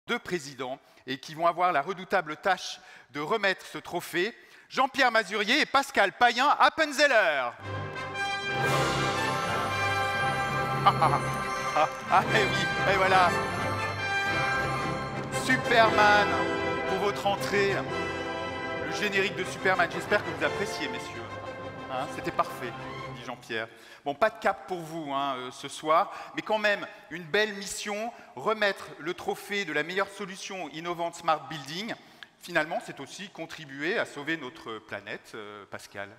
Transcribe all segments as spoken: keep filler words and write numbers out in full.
deux présidents et qui vont avoir la redoutable tâche de remettre ce trophée. Jean-Pierre Mazurier et Pascal Payen-Appenzeller. Ah, ah, ah, ah, et oui, et voilà. Superman pour votre entrée. Le générique de Superman. J'espère que vous appréciez, messieurs. Hein, c'était parfait, dit Jean-Pierre. Bon, pas de cap pour vous hein, euh, ce soir, mais quand même une belle mission, remettre le trophée de la meilleure solution innovante Smart Building. Finalement, c'est aussi contribuer à sauver notre planète, euh, Pascal.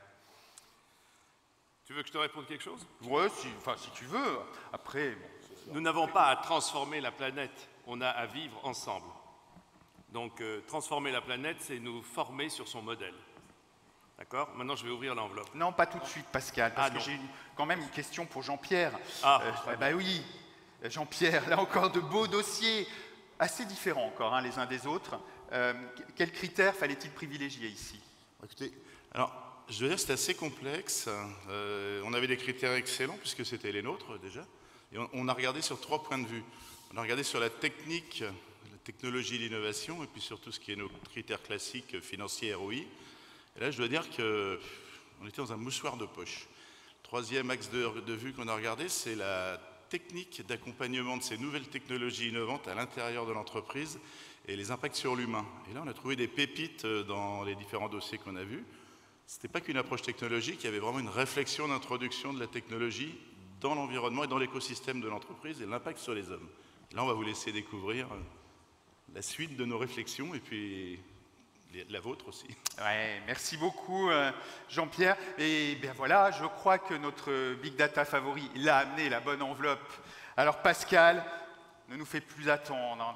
Tu veux que je te réponde quelque chose? Ouais, si, enfin, si tu veux. Après, bon. Nous n'avons pas à transformer la planète, on a à vivre ensemble. Donc, euh, transformer la planète, c'est nous former sur son modèle. D'accord? Maintenant, je vais ouvrir l'enveloppe. Non, pas tout de suite, Pascal, parce ah, que j'ai quand même une question pour Jean-Pierre. Ah, euh, bah oui, Jean-Pierre, là encore de beaux dossiers, assez différents encore, hein, les uns des autres. Euh, quels critères fallait-il privilégier ici? Écoutez, alors, je dois dire que c'est assez complexe. Euh, on avait des critères excellents, puisque c'était les nôtres déjà. Et on, on a regardé sur trois points de vue. On a regardé sur la technique, la technologie, l'innovation, et puis sur tout ce qui est nos critères classiques financiers, R O I. Et là, je dois dire qu'on était dans un mouchoir de poche. Troisième axe de, de vue qu'on a regardé, c'est la technique d'accompagnement de ces nouvelles technologies innovantes à l'intérieur de l'entreprise et les impacts sur l'humain. Et là, on a trouvé des pépites dans les différents dossiers qu'on a vus. Ce n'était pas qu'une approche technologique, il y avait vraiment une réflexion d'introduction de la technologie dans l'environnement et dans l'écosystème de l'entreprise et l'impact sur les hommes. Et là, on va vous laisser découvrir la suite de nos réflexions et puis la vôtre aussi. Ouais, merci beaucoup Jean-Pierre. Et bien voilà, je crois que notre Big Data favori, il a amené la bonne enveloppe. Alors Pascal, ne nous fait plus attendre.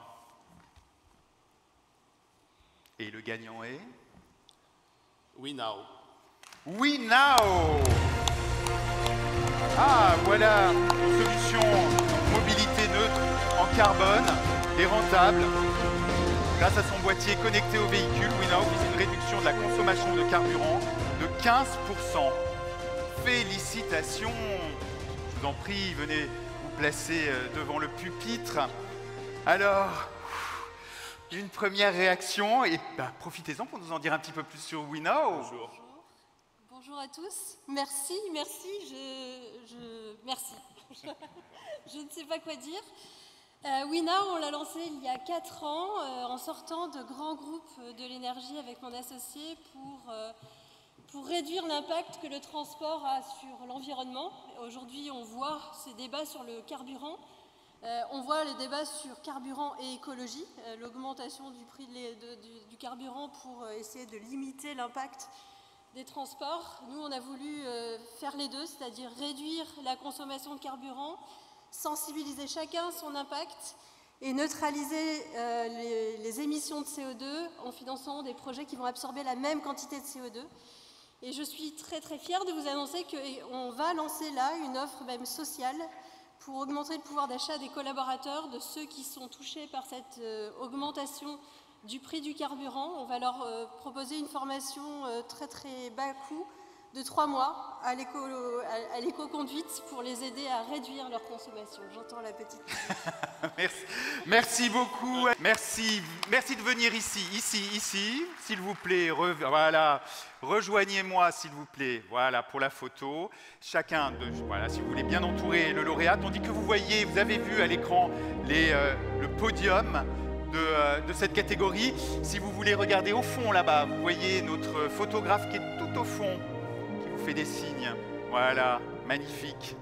Et le gagnant est WeNow. WeNow. Ah, voilà une solution mobilité neutre en carbone et rentable. Grâce à son boîtier connecté au véhicule, WeNow vise une réduction de la consommation de carburant de quinze pour cent. Félicitations! Je vous en prie, venez vous placer devant le pupitre. Alors, une première réaction, et bah, profitez-en pour nous en dire un petit peu plus sur WeNow. Bonjour. Bonjour à tous. Merci, merci, je, je merci. Je ne sais pas quoi dire. Euh, WeNow, on l'a lancé il y a quatre ans euh, en sortant de grands groupes de l'énergie avec mon associé pour, euh, pour réduire l'impact que le transport a sur l'environnement. Aujourd'hui, on voit ces débats sur le carburant. Euh, on voit les débats sur carburant et écologie, euh, l'augmentation du prix de, de, du, du carburant pour euh, essayer de limiter l'impact des transports. Nous, on a voulu euh, faire les deux, c'est-à-dire réduire la consommation de carburant, sensibiliser chacun son impact et neutraliser euh, les, les émissions de C O deux en finançant des projets qui vont absorber la même quantité de C O deux. Et je suis très très fière de vous annoncer qu'on va lancer là une offre même sociale pour augmenter le pouvoir d'achat des collaborateurs, de ceux qui sont touchés par cette euh, augmentation du prix du carburant. On va leur euh, proposer une formation euh, très très bas coût de trois mois à l'éco-conduite pour les aider à réduire leur consommation. J'entends la petite. merci, merci beaucoup. Merci, merci de venir ici, ici, ici, s'il vous plaît. Re, voilà, rejoignez-moi, s'il vous plaît. Voilà pour la photo. Chacun, de, voilà, si vous voulez bien entourer le lauréat, tandis que vous voyez, vous avez vu à l'écran les, euh, le podium de, euh, de cette catégorie. Si vous voulez regarder au fond là-bas, vous voyez notre photographe qui est tout au fond. Fait des signes, voilà, magnifique.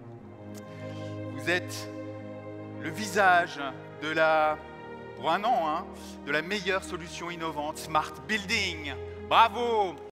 Vous êtes le visage de la, pour un an, hein, de la meilleure solution innovante, Smart Building. Bravo!